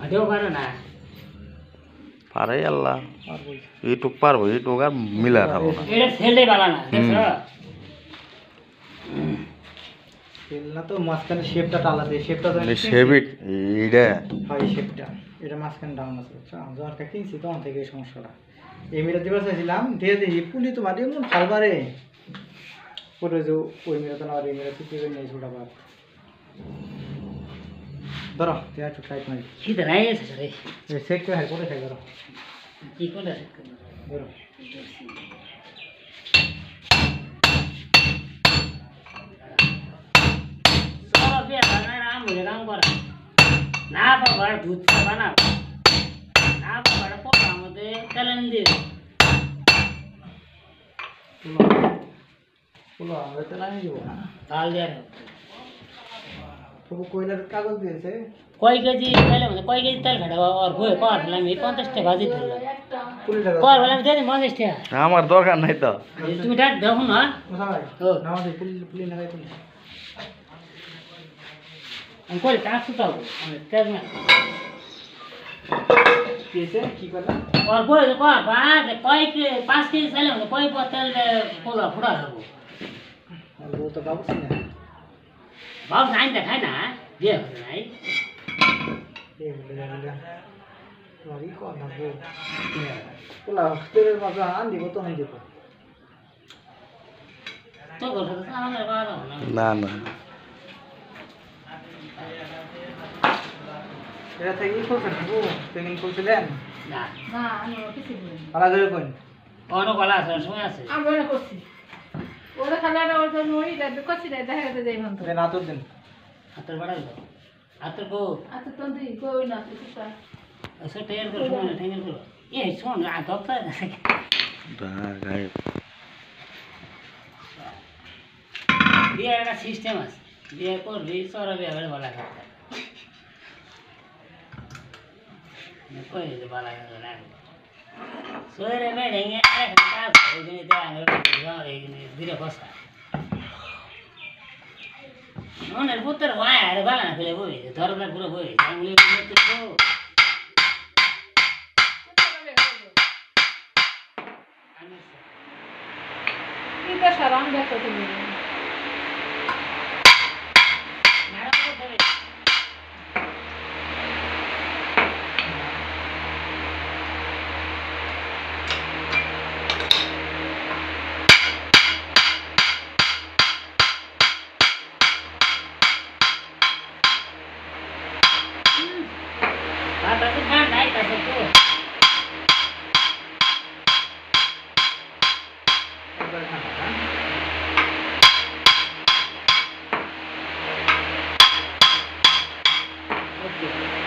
দেও পারে না পারে আল্লাহ এইটুক পারবো এইটুক আর মিলা খাবো না এটা সেলটাই ভালো না দেখছো তেলনা তো মাঝখানে শেপটা আলাদা শেপটা তো শেবিট এইটা হয় শেপটা এটা মাঝখানে ডাউন আছে বুঝছো যখন কিনছি তখন থেকে এই সমস্যাটা এই মেয়েটা দিবার চাইছিলাম দিয়ে দিই পুলি তো মাটি এমন ফালবারে পরে যে ওই মেয়েটা তো না ওই মেয়েটা তুই করে নিয়েছি ওটা বাদ ধরো তুই একটু টাইট মারি কি তো নাই আছে রে সেট করে করে খাই ধরো কি করে ধরো সব বিয়ে বানায় না মুঝে কাম করা না বাবা দুধ বানা না বাবা পোড়া মধ্যে তেলেন দিয়ে পুলো আমরা তো লাগিয়ে দেবো তাল দিয়ে তবু কয়লার কাগজ দিয়েছে কয় কেজি তেল মানে কয় কেজি তেল খাটাবো আর বই কর দিলাম 50 টাকা ভাজি দিলাম পুলিটা কর বললাম দিয়ে 50 টাকা আমার দরকার নাই তো তুমি ডাক দেখো না ভাই ও না আমাদের পুলি লাগাই পুলি আমি কই কাজ সুতাও আমি তেল না দিয়েছে কি কথা और बोल को बात कोई के 5 केजी चले हो कोई बोतल पोला फुड़ा हो और वो तो बाबू सिंह है बाप नाइन देखाय ना ये नहीं ये ले वाली को ना वो पुला तेरे बाबा आन दिबो तो हम दिबो तो घर से सामने बाहर हो না না এটা থেকে কি করছেন বাবু পেমেন্ট করছিলেন ना না আমি কিছু বলি আলাদা করে কোন কোনো কলা আছে সময় আছে আমি মনে করছি ওরা খালি একটা ওর জন্য ওই করছি না দেখা গেছে যাই ভান্ত দেন আতর দেন হাতের বাড়া দাও হাতের কো আচ্ছা তন্দি কই না কিছু ऐसे टेर कर সময় টেঙ্গেল করো এই শোন আ দপ্তর গায়ে দিয়ে একটা সিস্টেম আছে দিয়ে কো রিসর হবে ভালো কথা कोई तो बाला का ना सोरे में रहेंगे एक घंटा एक दिन इधर आने वाला एक दिन धीरे बसा उन्हें पुत्र वहाँ है बाला ना फिर वो है थोड़ा ना पूरा वो है उंगली में तो এটা সারাম দেখতে তুমি Apa sih kan naik ke situ? Oke.